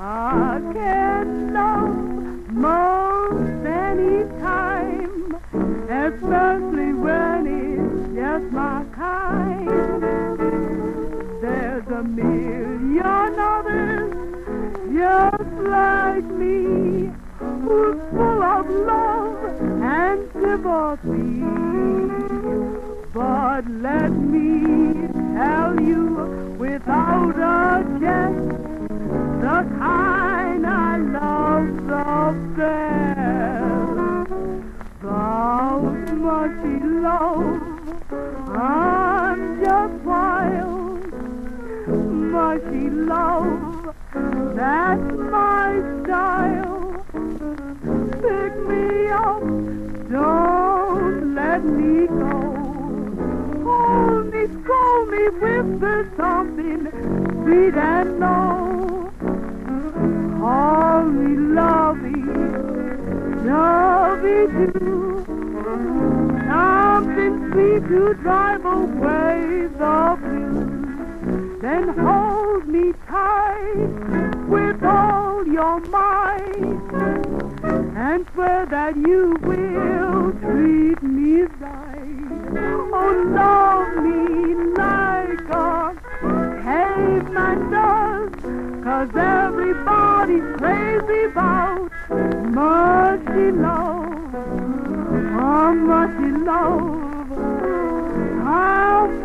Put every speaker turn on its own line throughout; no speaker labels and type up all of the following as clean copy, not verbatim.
I can love most any time, especially when it's just my kind. There's a million others just like me, who's full of love and sympathy. But let me tell you without a jest, the kind I love the best. About mushy love, I'm just wild. Mushy love, that's my style. Pick me up, don't let me go. Hold me, scold me, whisper something sweet and low. Call me lovey, lovey too. Something sweet to drive away the blues. Then hold me tight with all your might, and swear that you will treat me right. Oh, love me like a caveman does, 'cause everybody's crazy about mushy love. Oh, mushy love, I'm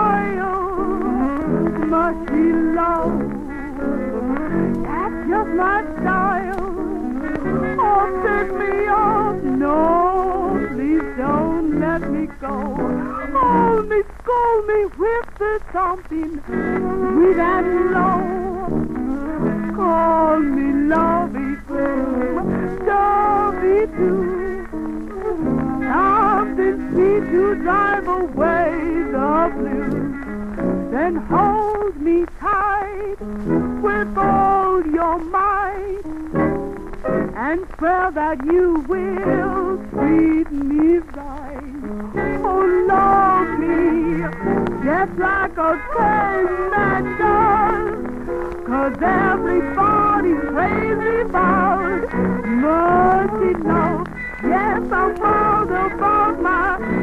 wild. Mushy love, that's just my style. Oh, pick me up, no, please don't let me go. Hold me, scold me, whisper something sweet and low. Call me lovey too, lovey too. Something sweet to drive away the blues. Then hold me tight with all your might, and swear that you will treat me right. Oh, love me just like a caveman does, 'cause everybody's crazy about mushy love. Yes, I'm wild about my